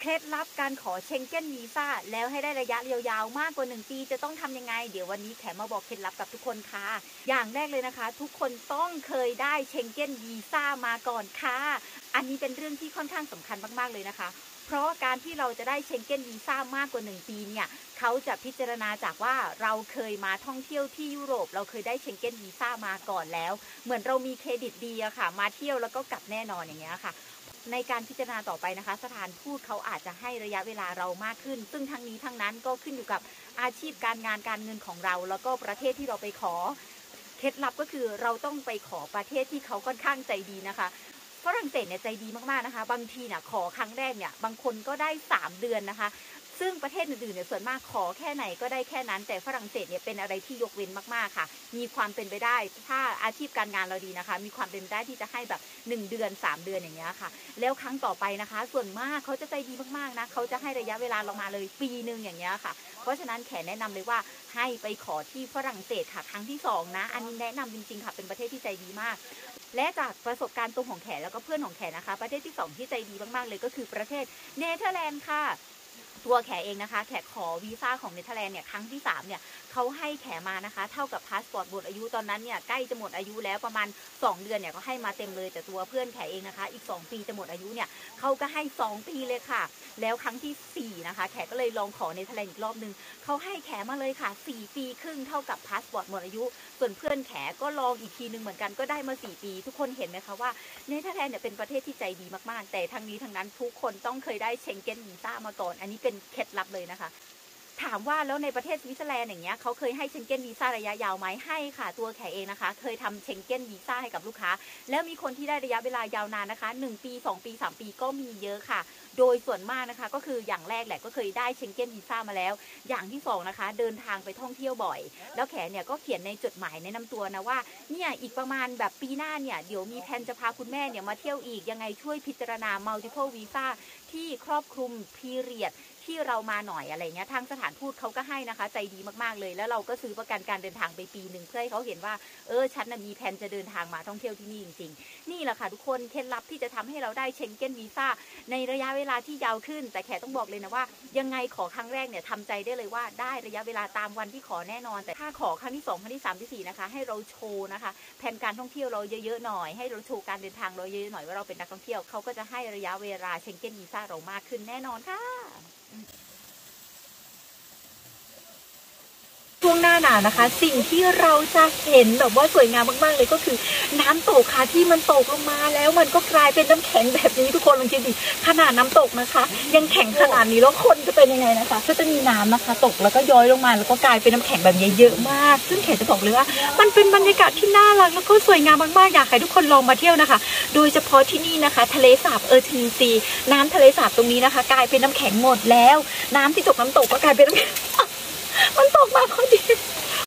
ล็ดลับการขอเชงเก้นวีซ่าแล้วให้ได้ระยะยาวๆมากกว่า1ปีจะต้องทำยังไงเดี๋ยววันนี้แขมาบอกเคล็ดลับกับทุกคนค่ะอย่างแรกเลยนะคะทุกคนต้องเคยได้เชงเก้นวีซ่ามาก่อนค่ะอันนี้เป็นเรื่องที่ค่อนข้างสำคัญมากๆเลยนะคะเพราะการที่เราจะได้เชงเก้นวีซ่ามากกว่า1ปีเนี่ยเขาจะพิจารณาจากว่าเราเคยมาท่องเที่ยวที่ยุโรปเราเคยได้เชงเก้นวีซ่ามาก่อนแล้วเหมือนเรามีเครดิตดีอะค่ะมาเที่ยวแล้วก็กลับแน่นอนอย่างเงี้ยค่ะในการพิจารณาต่อไปนะคะสถานทูตเขาอาจจะให้ระยะเวลาเรามากขึ้นซึ่งทั้งนี้ทั้งนั้นก็ขึ้นอยู่กับอาชีพการงานการเงินของเราแล้วก็ประเทศที่เราไปขอเคล็ดลับก็คือเราต้องไปขอประเทศที่เขาค่อนข้างใจดีนะคะฝรั่งเศสเนี่ยใจดีมากๆนะคะบางทีเนี่ยขอครั้งแรกเนี่ยบางคนก็ได้3 เดือนนะคะซึ่งประเทศอื่นๆเนี่ยส่วนมากขอแค่ไหนก็ได้แค่นั้นแต่ฝรั่งเศสเนี่ยเป็นอะไรที่ยกเว้นมากๆค่ะมีความเป็นไปได้ถ้าอาชีพการงานเราดีนะคะมีความเป็นไปได้ที่จะให้แบบ1 เดือน3 เดือนอย่างเงี้ยค่ะแล้วครั้งต่อไปนะคะส่วนมากเขาจะใจดีมากๆนะเขาจะให้ระยะเวลาเรามาเลยปีนึงอย่างเงี้ยค่ะเพราะฉะนั้นแขแนะนำเลยว่าให้ไปขอที่ฝรั่งเศสค่ะครั้งที่2นะอันนี้แนะนำจริงๆค่ะเป็นประเทศที่ใจดีมากและจากประสบการณ์ตรงของแขแล้วก็เพื่อนของแขนะคะประเทศที่2ที่ใจดีมากๆเลยก็คือประเทศเนเธอร์แลนด์ค่ะตัวแขเองนะคะแขขอวีซ่าของเนเธอร์แลนด์เนี่ยครั้งที่3เนี่ยเขาให้แขมานะคะเท่ากับพาสปอร์ตหมดอายุตอนนั้นเนี่ยใกล้จะหมดอายุแล้วประมาณ2 เดือนเนี่ยก็ให้มาเต็มเลยแต่ตัวเพื่อนแขเองนะคะอีก2 ปีจะหมดอายุเนี่ยเขาก็ให้2 ปีเลยค่ะแล้วครั้งที่4นะคะแขก็เลยลองขอเนเธอร์แลนด์อีกรอบนึงเขาให้แขมาเลยค่ะ4 ปีครึ่งเท่ากับพาสปอร์ตหมดอายุส่วนเพื่อนแขก็ลองอีกทีนึงเหมือนกันก็ได้มา4 ปีทุกคนเห็นไหมคะว่าเนเธอร์แลนด์เนี่ยเป็นประเทศที่ใจดีมากๆแต่ทั้งนี้ทั้งนั้นทุกคนต้องเคยได้เชงเก้นวีซ่ามาก่อนอันนี้เป็นเคล็ดลับเลยนะคะถามว่าแล้วในประเทศสวิตเซอร์แลนด์อย่างเงี้ยเขาเคยให้เชงเก้นวีซ่าระยะยาวไหมให้ค่ะตัวแขเองนะคะเคยทำเชงเก้นวีซ่าให้กับลูกค้าแล้วมีคนที่ได้ระยะเวลายาวนานนะคะ1 ปี2 ปี3 ปีก็มีเยอะค่ะโดยส่วนมากนะคะก็คืออย่างแรกแหละก็เคยได้เชงเก้นวีซ่ามาแล้วอย่างที่2นะคะเดินทางไปท่องเที่ยวบ่อยแล้วแขเนี่ยก็เขียนในจดหมายแนะนำตัวนะว่าเนี่ยอีกประมาณแบบปีหน้าเนี่ยเดี๋ยวมีแผนจะพาคุณแม่เนี่ยมาเที่ยวอีกยังไงช่วยพิจารณา multiple visa ที่ครอบคลุม periodที่เรามาหน่อยอะไรเงี้ยทางสถานทูตเขาก็ให้นะคะใจดีมากๆเลยแล้วเราก็ซื้อประกันการเดินทางไปปีนึงเพื่อให้เขาเห็นว่าฉันมีแผนจะเดินทางมาท่องเที่ยวที่นี่จริงๆนี่แหละค่ะทุกคนเคล็ดลับที่จะทำให้เราได้เชงเก้นวีซ่าในระยะเวลาที่ยาวขึ้นแต่แขต้องบอกเลยนะว่ายังไงขอครั้งแรกเนี่ยทำใจได้เลยว่าได้ระยะเวลาตามวันที่ขอแน่นอนแต่ถ้าขอครั้งที่2ครั้งที่3ที่4นะคะให้เราโชว์นะคะแผนการท่องเที่ยวเราเยอะๆหน่อยให้เราโชว์การเดินทางเราเยอะๆหน่อยว่าเราเป็นนักท่องเที่ยวเขาก็จะให้ระยะเวลาเชงเก้นวีซ่าเรามากขึ้นแน่นอนค่ะช่วงหน้าหนาวนะคะสิ่งที่เราจะเห็นแบบว่าสวยงามมากๆเลยก็คือน้ำตกค่ะที่มันตกลงมาแล้วมันก็กลายเป็นน้ำแข็งแบบนี้ทุกคนลองคิดดิขนาดน้ำตกนะคะยังแข็งขนาดนี้แล้วคนจะเป็นยังไงนะคะก็จะมีน้ำนะคะตกแล้วก็ย้อยลงมาแล้วก็กลายเป็นน้ำแข็งแบบนี้เยอะมากซึ่งแขกจะบอกเลยว่ามันเป็นบรรยากาศที่น่ารักแล้วก็สวยงามมากๆอยากให้ทุกคนลองมาเที่ยวนะคะโดยเฉพาะที่นี่นะคะทะเลสาบทนีซีน้ำทะเลสาบตรงนี้นะคะกลายเป็นน้ำแข็งหมดแล้วน้ำที่ตกน้ำตกก็กลายเป็นน้ำแข็งมันตกมาพอดี